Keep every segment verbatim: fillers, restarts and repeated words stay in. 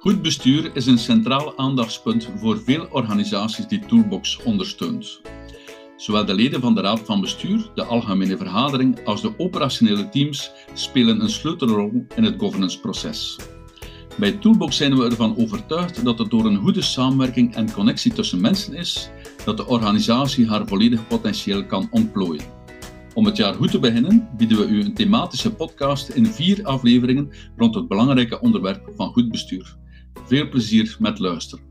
Goed bestuur is een centraal aandachtspunt voor veel organisaties die Toolbox ondersteunt. Zowel de leden van de Raad van Bestuur, de Algemene Vergadering als de operationele teams spelen een sleutelrol in het governance-proces. Bij Toolbox zijn we ervan overtuigd dat het door een goede samenwerking en connectie tussen mensen is, dat de organisatie haar volledige potentieel kan ontplooien. Om het jaar goed te beginnen, bieden we u een thematische podcast in vier afleveringen rond het belangrijke onderwerp van goed bestuur. Veel plezier met luisteren.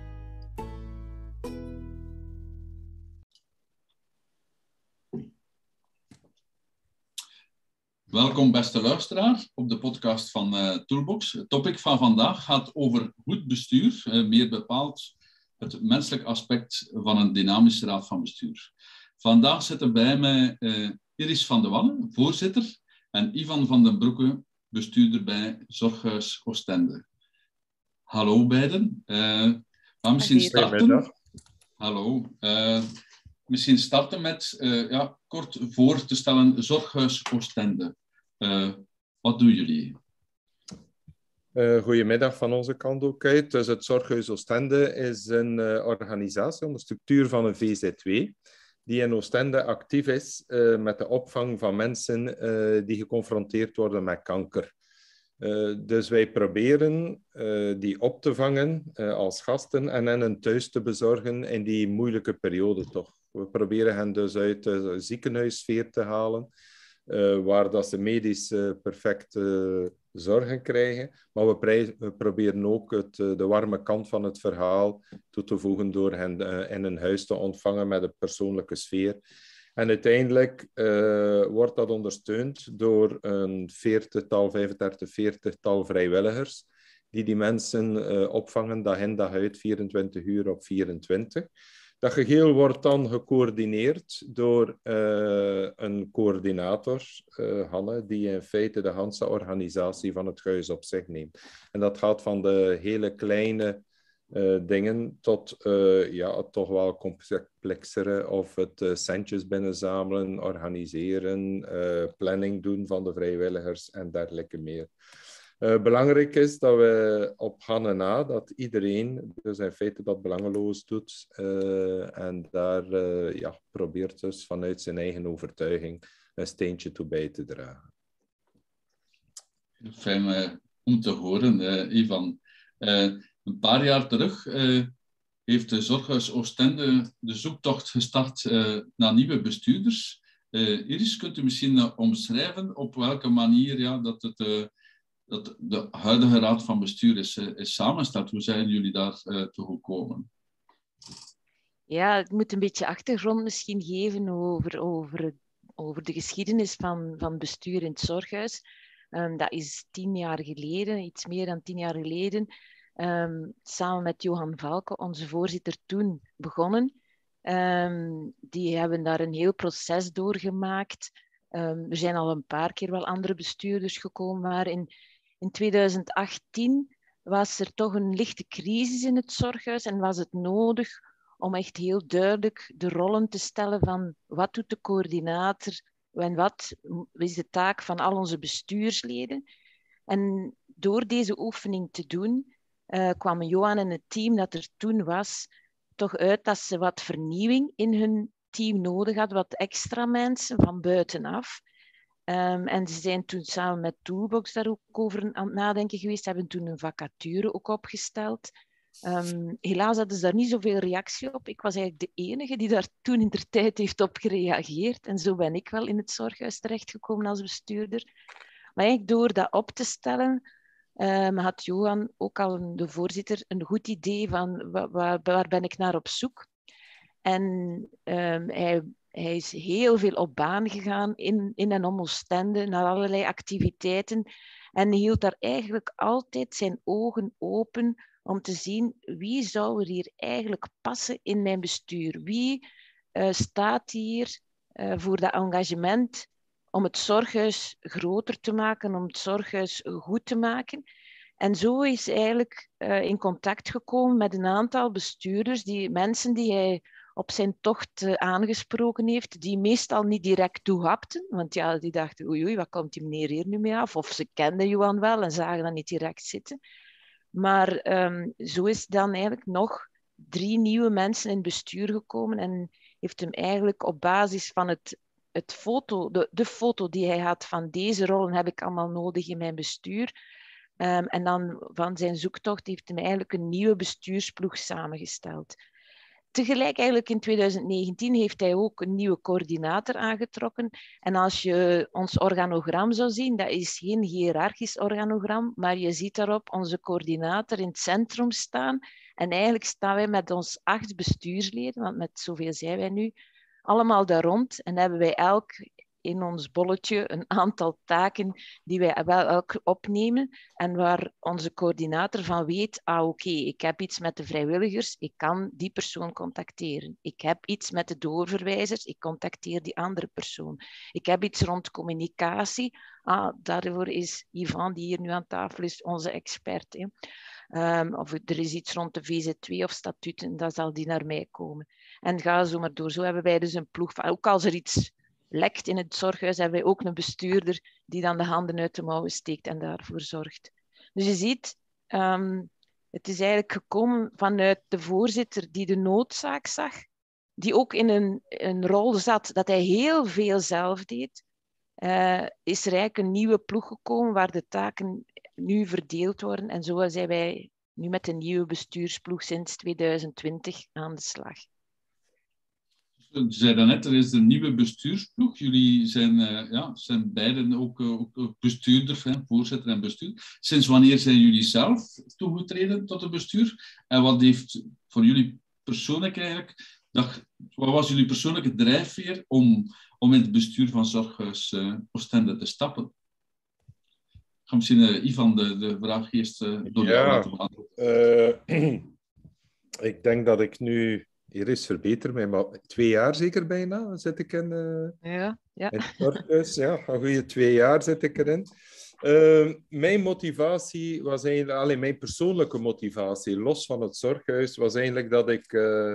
Welkom beste luisteraar op de podcast van uh, Toolbox. Het topic van vandaag gaat over goed bestuur, uh, meer bepaald het menselijk aspect van een dynamische raad van bestuur. Vandaag zitten bij mij uh, Iris van de Wallen, voorzitter, en Ivan van den Broeke, bestuurder bij Zorghuis Oostende. Hallo beiden. Uh, we misschien starten. Hallo. Uh, misschien starten met uh, ja, kort voor te stellen Zorghuis Oostende. Uh, wat doen jullie? Uh, goedemiddag van onze kant ook uit. Dus het Zorghuis Oostende is een uh, organisatie onder structuur van een V Z W die in Oostende actief is uh, met de opvang van mensen uh, die geconfronteerd worden met kanker. Uh, dus wij proberen uh, die op te vangen uh, als gasten en hen een thuis te bezorgen in die moeilijke periode toch. We proberen hen dus uit de ziekenhuissfeer te halen, uh, waar dat ze medisch uh, perfecte zorgen krijgen. Maar we, prijs, we proberen ook het, uh, de warme kant van het verhaal toe te voegen door hen uh, in een huis te ontvangen met een persoonlijke sfeer. En uiteindelijk uh, wordt dat ondersteund door een veertigtal, vijfendertig, veertigtal vrijwilligers die die mensen uh, opvangen dag in dag uit, vierentwintig uur op vierentwintig. Dat geheel wordt dan gecoördineerd door uh, een coördinator, uh, Hanne, die in feite de hele organisatie van het huis op zich neemt. En dat gaat van de hele kleine Uh, dingen tot uh, ja, toch wel complexere of het uh, centjes binnenzamelen, organiseren, uh, planning doen van de vrijwilligers en dergelijke meer. Uh, belangrijk is dat we op Hanne na, dat iedereen dus in feite dat belangeloos doet uh, en daar uh, ja, probeert dus vanuit zijn eigen overtuiging een steentje toe bij te dragen. Fijn uh, om te horen, uh, Ivan. Uh, Een paar jaar terug uh, heeft de Zorghuis Oostende de zoektocht gestart uh, naar nieuwe bestuurders. Uh, Iris, kunt u misschien uh, omschrijven op welke manier ja, dat, het, uh, dat de huidige raad van bestuur is, uh, is samengesteld? Hoe zijn jullie daar uh, toe gekomen? Ja, ik moet een beetje achtergrond misschien geven over, over, over de geschiedenis van, van bestuur in het Zorghuis. Um, dat is tien jaar geleden, iets meer dan tien jaar geleden. Um, samen met Johan Valke, onze voorzitter, toen begonnen. Um, die hebben daar een heel proces doorgemaakt. Um, er zijn al een paar keer wel andere bestuurders gekomen, maar in, in twintig achttien was er toch een lichte crisis in het Zorghuis en was het nodig om echt heel duidelijk de rollen te stellen van wat doet de coördinator en wat is de taak van al onze bestuursleden. En door deze oefening te doen, Uh, kwamen Johan en het team dat er toen was toch uit dat ze wat vernieuwing in hun team nodig hadden, wat extra mensen van buitenaf. Um, en ze zijn toen samen met Toolbox daar ook over aan het nadenken geweest, hebben toen een vacature ook opgesteld. Um, helaas hadden ze daar niet zoveel reactie op. Ik was eigenlijk de enige die daar toen in de tijd heeft op gereageerd. En zo ben ik wel in het Zorghuis terechtgekomen als bestuurder. Maar eigenlijk door dat op te stellen, Um, had Johan, ook al een, de voorzitter, een goed idee van waar, waar, waar ben ik naar op zoek. En um, hij, hij is heel veel op baan gegaan in, in en om Oostende, naar allerlei activiteiten. En hield daar eigenlijk altijd zijn ogen open om te zien wie zou er hier eigenlijk passen in mijn bestuur. Wie uh, staat hier uh, voor dat engagement om het Zorghuis groter te maken, om het Zorghuis goed te maken. En zo is hij eigenlijk uh, in contact gekomen met een aantal bestuurders, die, mensen die hij op zijn tocht uh, aangesproken heeft, die meestal niet direct toehapten, want ja, die dachten, oei oei, wat komt die meneer hier nu mee af? Of ze kenden Johan wel en zagen dat niet direct zitten. Maar um, zo is dan eigenlijk nog drie nieuwe mensen in het bestuur gekomen en heeft hem eigenlijk op basis van het, het foto, de, de foto die hij had van deze rollen heb ik allemaal nodig in mijn bestuur. Um, en dan van zijn zoektocht heeft hij eigenlijk een nieuwe bestuursploeg samengesteld. Tegelijk eigenlijk in twintig negentien heeft hij ook een nieuwe coördinator aangetrokken. En als je ons organogram zou zien, dat is geen hiërarchisch organogram, maar je ziet daarop onze coördinator in het centrum staan. En eigenlijk staan wij met ons acht bestuursleden, want met zoveel zijn wij nu, allemaal daar rond. En hebben wij elk in ons bolletje een aantal taken die wij wel elk opnemen en waar onze coördinator van weet, ah oké, okay, ik heb iets met de vrijwilligers, ik kan die persoon contacteren. Ik heb iets met de doorverwijzers, ik contacteer die andere persoon. Ik heb iets rond communicatie, ah, daarvoor is Yvan, die hier nu aan tafel is, onze expert. Hè. Um, of er is iets rond de V Z twee of statuten, dan zal die naar mij komen. En ga zo maar door. Zo hebben wij dus een ploeg van, ook als er iets lekt in het zorghuis, hebben wij ook een bestuurder die dan de handen uit de mouwen steekt en daarvoor zorgt. Dus je ziet, um, het is eigenlijk gekomen vanuit de voorzitter die de noodzaak zag, die ook in een, een rol zat dat hij heel veel zelf deed. Uh, is er eigenlijk een nieuwe ploeg gekomen waar de taken nu verdeeld worden. En zo zijn wij nu met een nieuwe bestuursploeg sinds twintig twintig aan de slag. Je zei daarnet, er is een nieuwe bestuursploeg. Jullie zijn, uh, ja, zijn beiden ook, uh, ook bestuurder, hè, voorzitter en bestuur. Sinds wanneer zijn jullie zelf toegetreden tot het bestuur? En wat heeft voor jullie persoonlijk eigenlijk, dat, wat was jullie persoonlijke drijfveer om, om in het bestuur van Zorghuis uh, Oostende te stappen? Ik ga misschien uh, Yvan de, de vraag eerst uh, door ja, jou laten beantwoorden. Uh, ik denk dat ik nu... Hier is verbeterd, maar twee jaar zeker bijna zit ik in, uh, ja, ja. in het zorghuis. Ja, een goede twee jaar zit ik erin. Uh, mijn motivatie was eigenlijk, alleen mijn persoonlijke motivatie, los van het zorghuis, was eigenlijk dat ik... Uh,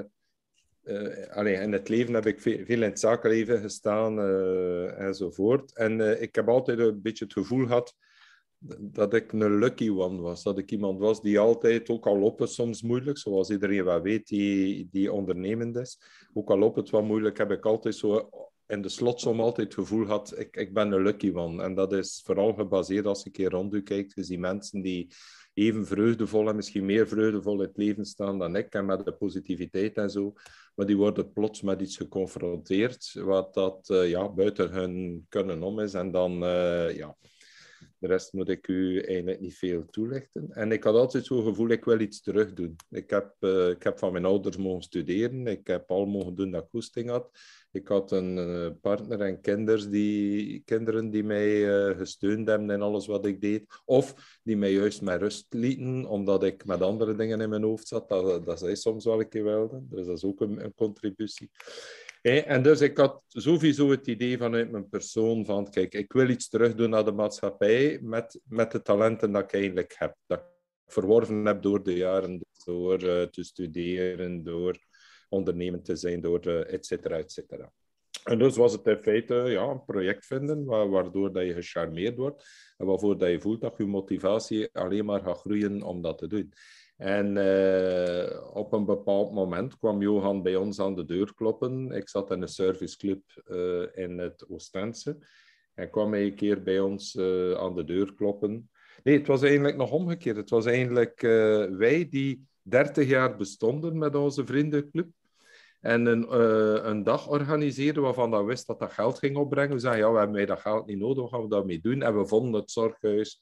uh, allee, in het leven heb ik veel, veel in het zakenleven gestaan uh, enzovoort. En uh, ik heb altijd een beetje het gevoel gehad dat ik een lucky one was. Dat ik iemand was die altijd, ook al op het soms moeilijk, zoals iedereen wel weet die, die ondernemend is, ook al op het wat moeilijk, heb ik altijd zo in de slotsom altijd het gevoel gehad, ik, ik ben een lucky one. En dat is vooral gebaseerd als ik hier rond u kijk. Dus die mensen die even vreugdevol en misschien meer vreugdevol in het leven staan dan ik, en met de positiviteit en zo, maar die worden plots met iets geconfronteerd, wat dat uh, ja, buiten hun kunnen om is. En dan, uh, ja... De rest moet ik u eigenlijk niet veel toelichten. En ik had altijd zo'n gevoel, ik wil iets terugdoen. Ik heb, uh, ik heb van mijn ouders mogen studeren. Ik heb al mogen doen dat ik goesting had. Ik had een uh, partner en kinders die, kinderen die mij uh, gesteund hebben in alles wat ik deed. Of die mij juist met rust lieten, omdat ik met andere dingen in mijn hoofd zat. Dat, dat zij soms wel een keer wilden. Dus dat is ook een, een contributie. Hey, en dus ik had sowieso het idee vanuit mijn persoon van, kijk, ik wil iets terugdoen naar de maatschappij met, met de talenten dat ik eigenlijk heb. Dat ik verworven heb door de jaren, door uh, te studeren, door ondernemend te zijn, door uh, et cetera, et cetera. En dus was het in feite ja, een project vinden wa- waardoor dat je gecharmeerd wordt en waarvoor dat je voelt dat je motivatie alleen maar gaat groeien om dat te doen. En uh, op een bepaald moment kwam Johan bij ons aan de deur kloppen. Ik zat in een serviceclub uh, in het Oostense. Hij kwam hij een keer bij ons uh, aan de deur kloppen. Nee, het was eigenlijk nog omgekeerd. Het was eigenlijk uh, wij die dertig jaar bestonden met onze vriendenclub. En een, uh, een dag organiseren waarvan we wisten dat dat geld ging opbrengen. We zeiden, ja, we hebben dat geld niet nodig, wat gaan we daarmee doen? En we vonden het zorghuis...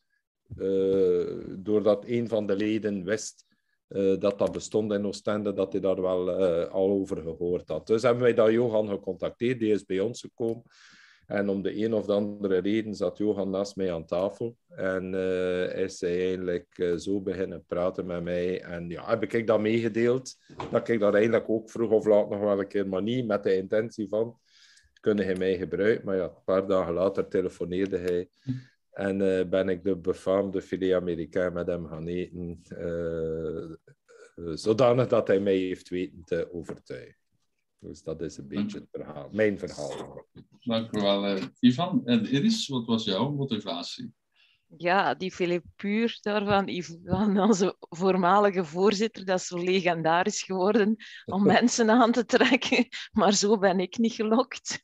Uh, doordat een van de leden wist uh, dat dat bestond in Oostende, dat hij daar wel uh, al over gehoord had. Dus hebben wij dat Johan gecontacteerd, die is bij ons gekomen. En om de een of de andere reden zat Johan naast mij aan tafel. En uh, is hij eigenlijk uh, zo beginnen praten met mij. En ja, heb ik dat meegedeeld, dat ik dat eigenlijk ook vroeg of laat nog wel een keer, maar niet met de intentie van, kunnen hij mij gebruiken? Maar ja, een paar dagen later telefoneerde hij. En uh, ben ik de befaamde filet Amerikaan met hem gaan eten, uh, uh, zodanig dat hij mij heeft weten te overtuigen. Dus dat is een beetje het verhaal, mijn verhaal. Dank u wel, uh, Yvan. En Iris, wat was jouw motivatie? Ja, die Philippe Puur daarvan, van onze voormalige voorzitter, dat is zo legendarisch geworden om mensen aan te trekken. Maar zo ben ik niet gelokt.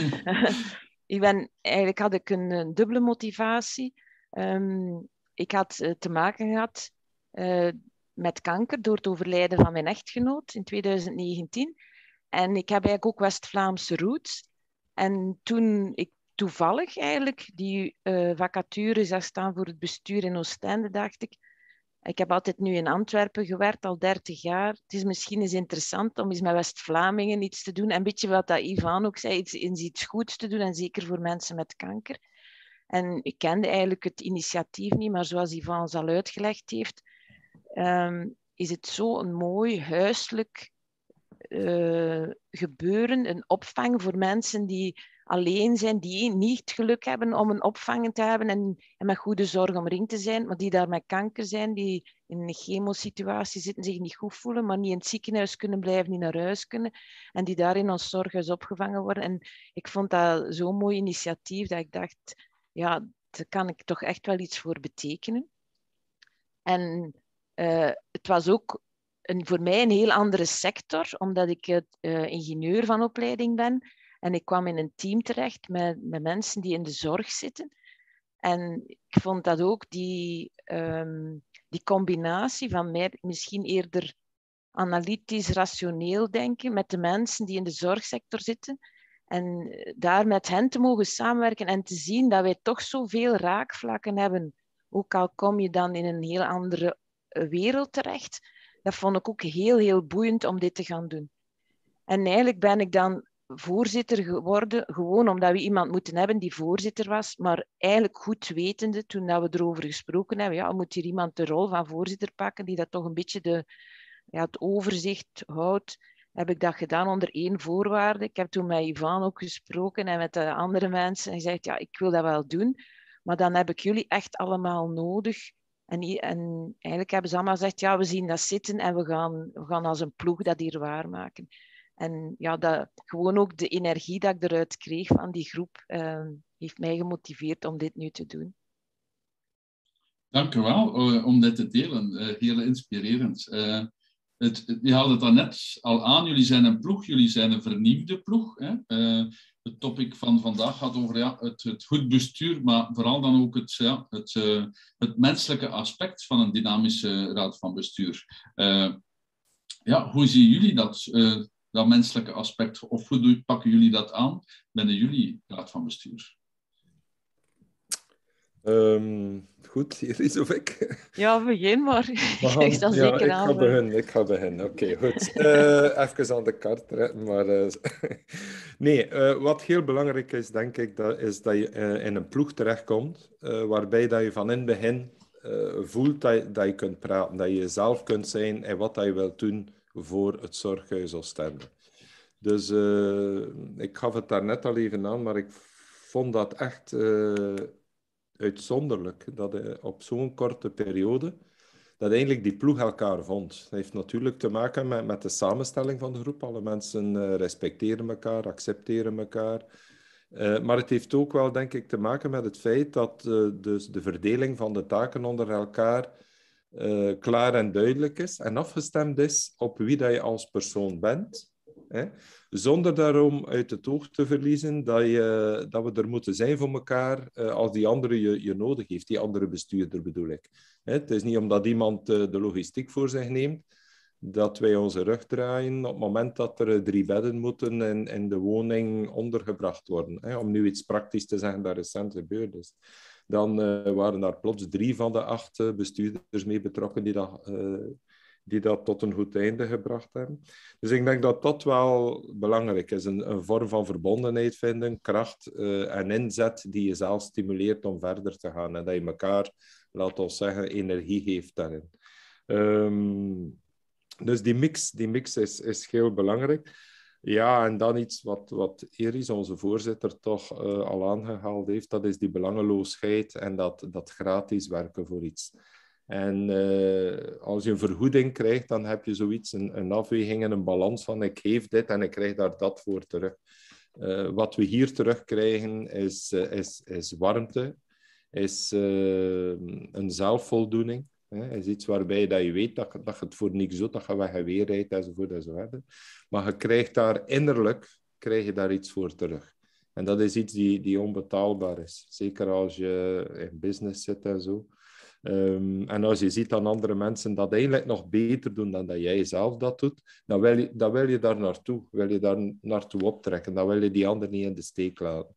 ik ben, eigenlijk had ik een, een dubbele motivatie. Um, ik had uh, te maken gehad uh, met kanker door het overlijden van mijn echtgenoot in twintig negentien. En ik heb eigenlijk ook West-Vlaamse roots. En toen ik toevallig eigenlijk die uh, vacature zag staan voor het bestuur in Oostende, dacht ik, ik heb altijd nu in Antwerpen gewerkt, al dertig jaar. Het is misschien eens interessant om eens met West-Vlamingen iets te doen. En een beetje wat dat Ivan ook zei, iets, iets goeds te doen, en zeker voor mensen met kanker. En ik kende eigenlijk het initiatief niet, maar zoals Ivan ons al uitgelegd heeft, um, is het zo een mooi huiselijk uh, gebeuren, een opvang voor mensen die alleen zijn, die niet geluk hebben om een opvang te hebben en, en met goede zorg omringd te zijn, maar die daar met kanker zijn, die in een chemosituatie zitten, zich niet goed voelen, maar niet in het ziekenhuis kunnen blijven, niet naar huis kunnen, en die daar in ons zorghuis opgevangen worden. En ik vond dat zo'n mooi initiatief, dat ik dacht, ja, daar kan ik toch echt wel iets voor betekenen. En uh, het was ook een, voor mij een heel andere sector, omdat ik uh, ingenieur van opleiding ben. En ik kwam in een team terecht met, met mensen die in de zorg zitten. En ik vond dat ook die, um, die combinatie van mij misschien eerder analytisch, rationeel denken met de mensen die in de zorgsector zitten. En daar met hen te mogen samenwerken en te zien dat wij toch zoveel raakvlakken hebben. Ook al kom je dan in een heel andere wereld terecht. Dat vond ik ook heel, heel boeiend om dit te gaan doen. En eigenlijk ben ik dan voorzitter geworden, gewoon omdat we iemand moeten hebben die voorzitter was, maar eigenlijk goed wetende, toen dat we erover gesproken hebben, ja, moet hier iemand de rol van voorzitter pakken, die dat toch een beetje de, ja, het overzicht houdt, heb ik dat gedaan onder één voorwaarde. Ik heb toen met Ivan ook gesproken en met de andere mensen en gezegd, ja, ik wil dat wel doen, maar dan heb ik jullie echt allemaal nodig. En, en eigenlijk hebben ze allemaal gezegd, ja, we zien dat zitten en we gaan, we gaan als een ploeg dat hier waarmaken. En ja, dat, gewoon ook de energie dat ik eruit kreeg van die groep, uh, heeft mij gemotiveerd om dit nu te doen. Dank u wel uh, om dit te delen. Uh, heel inspirerend. Uh, het, je haalde het daarnet al aan, jullie zijn een ploeg, jullie zijn een vernieuwde ploeg. Hè? Uh, het topic van vandaag gaat over ja, het, het goed bestuur, maar vooral dan ook het, ja, het, uh, het menselijke aspect van een dynamische raad van bestuur. Uh, ja, hoe zien jullie dat? Uh, dat menselijke aspect, of hoe pakken jullie dat aan binnen jullie raad van bestuur? Um, goed, Iris of ik? Ja, begin maar. Ik krijg dat ja, zeker ik aan. Ga beginnen, ik ga beginnen. Oké, okay, goed. Uh, even aan de kaart trekken, maar... Uh, nee, uh, wat heel belangrijk is, denk ik, dat, is dat je uh, in een ploeg terechtkomt, uh, waarbij dat je van in het begin uh, voelt dat je, dat je kunt praten, dat je jezelf kunt zijn en wat dat je wilt doen voor het Zorghuis Oostende. Dus uh, ik gaf het daar net al even aan, maar ik vond dat echt uh, uitzonderlijk dat uh, op zo'n korte periode dat eigenlijk die ploeg elkaar vond. Dat heeft natuurlijk te maken met, met de samenstelling van de groep. Alle mensen uh, respecteren elkaar, accepteren elkaar. Uh, maar het heeft ook wel, denk ik, te maken met het feit dat uh, dus de verdeling van de taken onder elkaar uh, klaar en duidelijk is en afgestemd is op wie dat je als persoon bent. Hè? Zonder daarom uit het oog te verliezen dat, je, dat we er moeten zijn voor elkaar uh, als die andere je, je nodig heeft, die andere bestuurder bedoel ik. Hè? Het is niet omdat iemand uh, de logistiek voor zich neemt, dat wij onze rug draaien op het moment dat er uh, drie bedden moeten in, in de woning ondergebracht worden. Hè? Om nu iets praktisch te zeggen dat recent gebeurd is. Dan uh, waren daar plots drie van de acht uh, bestuurders mee betrokken die dat... Uh, die dat tot een goed einde gebracht hebben. Dus ik denk dat dat wel belangrijk is. Een, een vorm van verbondenheid vinden, kracht uh, en inzet die je zelf stimuleert om verder te gaan. En dat je elkaar, laat ons zeggen, energie geeft daarin. Um, dus die mix, die mix is, is heel belangrijk. Ja, en dan iets wat, wat Iris, onze voorzitter, toch uh, al aangehaald heeft, dat is die belangeloosheid en dat, dat gratis werken voor iets. En uh, als je een vergoeding krijgt, dan heb je zoiets, een, een afweging en een balans van ik geef dit en ik krijg daar dat voor terug. Uh, wat we hier terugkrijgen is, uh, is, is warmte, is uh, een zelfvoldoening. Hè? Is iets waarbij dat je weet dat je, dat je het voor niks doet, dat je weg en weer rijdt enzovoort enzovoort. Maar je krijgt daar innerlijk krijg je daar iets voor terug. En dat is iets die, die onbetaalbaar is. Zeker als je in business zit en zo. Um, en als je ziet dat andere mensen dat eigenlijk nog beter doen dan dat jij zelf dat doet, dan wil je, dan wil je daar naartoe. Wil je daar naartoe optrekken. Dan wil je die ander niet in de steek laten.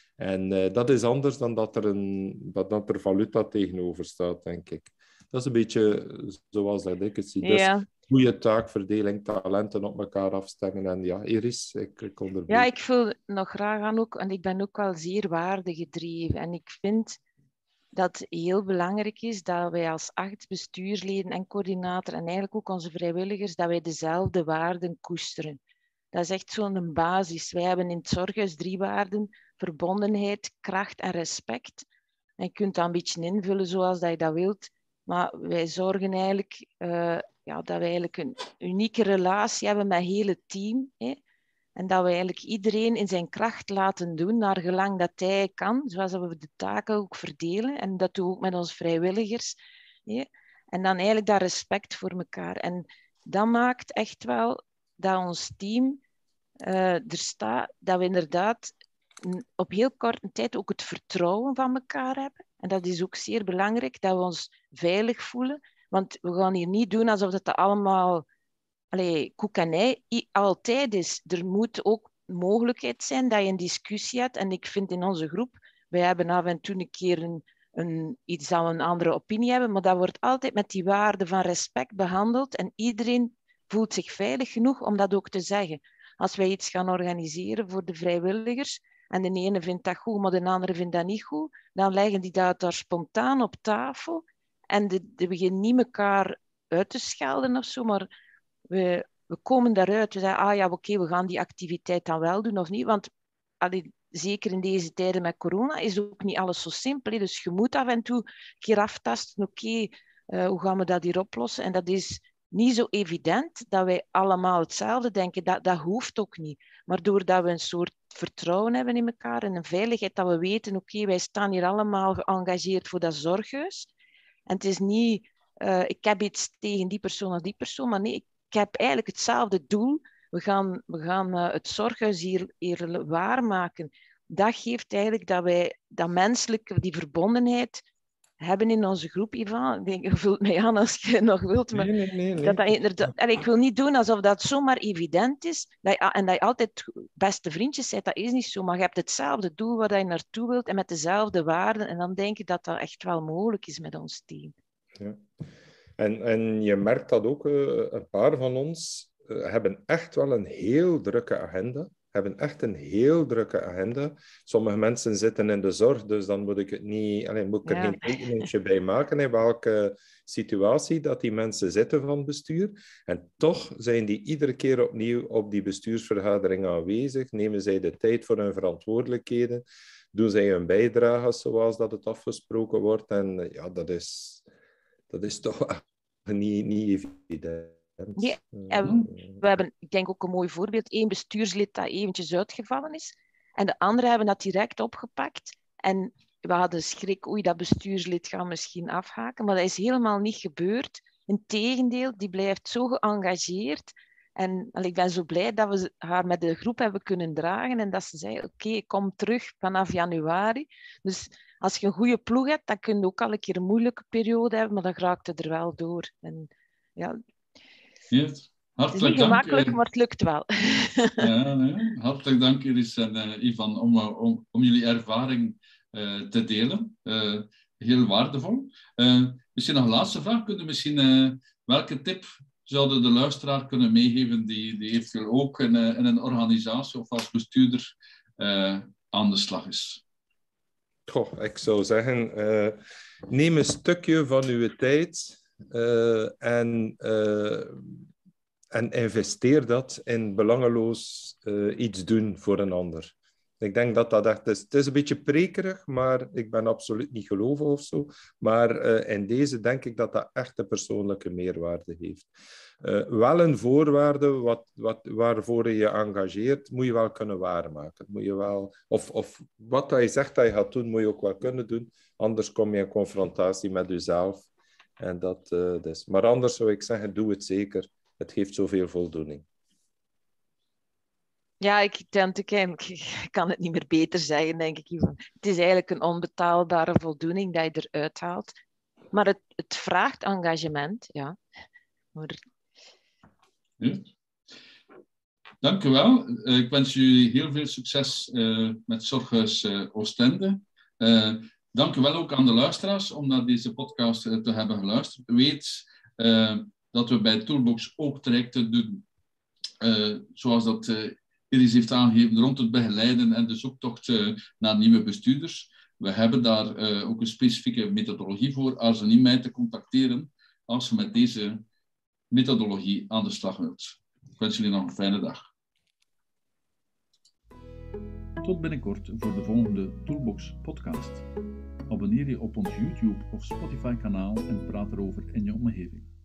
En uh, dat is anders dan dat er, een, dat, dat er valuta tegenover staat, denk ik. Dat is een beetje zoals dat ik het zie. Ja. Dus goede taakverdeling, talenten op elkaar afstemmen. En ja, Iris, ik, ik onderbreek. Ja, ik vul nog graag aan ook, en ik ben ook wel zeer waardegedreven. En ik vind dat het heel belangrijk is dat wij als acht bestuursleden en coördinator en eigenlijk ook onze vrijwilligers, dat wij dezelfde waarden koesteren. Dat is echt zo'n basis. Wij hebben in het zorghuis drie waarden: verbondenheid, kracht en respect. En je kunt dat een beetje invullen zoals dat je dat wilt. Maar wij zorgen eigenlijk uh, ja, dat wij eigenlijk een unieke relatie hebben met het hele team. Hè? En dat we eigenlijk iedereen in zijn kracht laten doen, naar gelang dat hij kan, zoals we de taken ook verdelen. En dat doen we ook met onze vrijwilligers. Hè? En dan eigenlijk dat respect voor elkaar. En dat maakt echt wel dat ons team uh, er staat, dat we inderdaad op heel korte tijd ook het vertrouwen van elkaar hebben. En dat is ook zeer belangrijk, dat we ons veilig voelen. Want we gaan hier niet doen alsof het allemaal allee, koek en ei altijd is. Er moet ook mogelijkheid zijn dat je een discussie hebt. En ik vind in onze groep, wij hebben af en toe een keer een, een, iets dat we een andere opinie hebben, maar dat wordt altijd met die waarde van respect behandeld. En iedereen voelt zich veilig genoeg om dat ook te zeggen. Als wij iets gaan organiseren voor de vrijwilligers, en de ene vindt dat goed, maar de andere vindt dat niet goed, dan leggen die dat daar spontaan op tafel. En de, de beginnen niet elkaar uit te schelden of zo, maar we, we komen daaruit. We zeggen, ah ja, oké, okay, we gaan die activiteit dan wel doen of niet. Want allee, zeker in deze tijden met corona is ook niet alles zo simpel. Hè? Dus je moet af en toe een keer aftasten, oké, okay, uh, hoe gaan we dat hier oplossen? En dat is niet zo evident dat wij allemaal hetzelfde denken. Dat, dat hoeft ook niet. Maar doordat we een soort vertrouwen hebben in elkaar en een veiligheid, dat we weten, oké, okay, wij staan hier allemaal geëngageerd voor dat zorghuis. En het is niet, uh, ik heb iets tegen die persoon of die persoon, maar nee, ik, ik heb eigenlijk hetzelfde doel. We gaan, we gaan uh, het zorghuis hier, hier waarmaken. Dat geeft eigenlijk dat wij dat menselijke, die verbondenheid hebben in onze groep, Ivan. Ik denk, je vult mij aan als je nog wilt. Maar nee, nee, nee, nee. Dat dat inderdaad, en ik wil niet doen alsof dat zomaar evident is. Dat je, en dat je altijd beste vriendjes bent, dat is niet zo. Maar je hebt hetzelfde doel waar je naartoe wilt en met dezelfde waarden. En dan denk ik dat dat echt wel mogelijk is met ons team. Ja. En, en je merkt dat ook, uh, een paar van ons uh, hebben echt wel een heel drukke agenda. Hebben echt een heel drukke agenda. Sommige mensen zitten in de zorg, dus dan moet ik, het niet, allez, moet ik er Ja. geen tekeningetje bij maken in welke situatie dat die mensen zitten van bestuur. En toch zijn die iedere keer opnieuw op die bestuursvergadering aanwezig. Nemen zij de tijd voor hun verantwoordelijkheden. Doen zij hun bijdrage zoals dat het afgesproken wordt. En ja, dat is, dat is toch niet, niet evident. Ja, en we hebben, ik denk ook een mooi voorbeeld, één bestuurslid dat eventjes uitgevallen is en de anderen hebben dat direct opgepakt en we hadden schrik, oei, dat bestuurslid gaat misschien afhaken, maar dat is helemaal niet gebeurd. Integendeel, die blijft zo geëngageerd en allee, ik ben zo blij dat we haar met de groep hebben kunnen dragen en dat ze zei, oké, okay, ik kom terug vanaf januari. Dus als je een goede ploeg hebt, dan kun je ook al een keer een moeilijke periode hebben, maar dan raakt het er wel door. En ja... Yes. Hartelijk het is niet dank. gemakkelijk, maar het lukt wel. Ja, nee. Hartelijk dank, Iris en uh, Ivan, om, om, om jullie ervaring uh, te delen. Uh, heel waardevol. Uh, misschien nog een laatste vraag. Kunnen misschien, uh, welke tip zouden de luisteraar kunnen meegeven die, die eventueel ook in, uh, in een organisatie of als bestuurder uh, aan de slag is? Goh, ik zou zeggen, uh, neem een stukje van uw tijd uh, en, uh, en investeer dat in belangeloos uh, iets doen voor een ander. Ik denk dat dat echt is. Het is een beetje prekerig, maar ik ben absoluut niet gelovig of zo. Maar uh, in deze denk ik dat dat echt een persoonlijke meerwaarde heeft. Uh, wel een voorwaarde wat, wat, waarvoor je je engageert, moet je wel kunnen waarmaken. Moet je wel, of, of wat dat je zegt dat je gaat doen, moet je ook wel kunnen doen. Anders kom je in confrontatie met jezelf. En dat, uh, dus. Maar anders zou ik zeggen, doe het zeker. Het geeft zoveel voldoening. Ja, ik, ik kan het niet meer beter zeggen, denk ik. Het is eigenlijk een onbetaalbare voldoening dat je eruit haalt. Maar het, het vraagt engagement, ja. Maar... ja. Dank u wel. Uh, ik wens jullie heel veel succes uh, met Zorghuis uh, Oostende. Uh, dank u wel ook aan de luisteraars om naar deze podcast uh, te hebben geluisterd. Weet uh, dat we bij Toolbox ook trajecten doen, uh, zoals dat... Uh, Iris heeft aangegeven rond het begeleiden en de zoektocht uh, naar nieuwe bestuurders. We hebben daar uh, ook een specifieke methodologie voor. Aarzel mij te contacteren als je met deze methodologie aan de slag wilt. Ik wens jullie nog een fijne dag. Tot binnenkort voor de volgende Toolbox podcast. Abonneer je op ons YouTube of Spotify kanaal en praat erover in je omgeving.